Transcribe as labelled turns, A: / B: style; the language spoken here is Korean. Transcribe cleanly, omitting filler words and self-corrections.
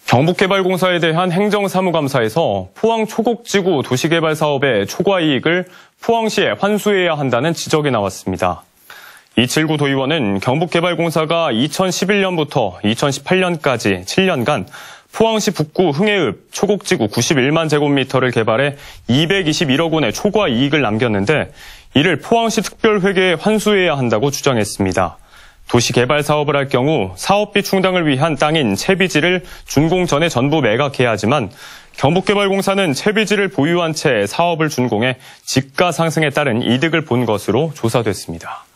A: 경북개발공사에 대한 행정사무감사에서 포항 초곡지구 도시개발 사업의 초과 이익을 포항시에 환수해야 한다는 지적이 나왔습니다. 이칠구 도의원은 경북개발공사가 2011년부터 2018년까지 7년간 포항시 북구 흥해읍 초곡지구 91만 제곱미터를 개발해 221억 원의 초과 이익을 남겼는데 이를 포항시 특별회계에 환수해야 한다고 주장했습니다. 도시개발 사업을 할 경우 사업비 충당을 위한 땅인 채비지를 준공 전에 전부 매각해야 하지만 경북개발공사는 채비지를 보유한 채 사업을 준공해 지가 상승에 따른 이득을 본 것으로 조사됐습니다.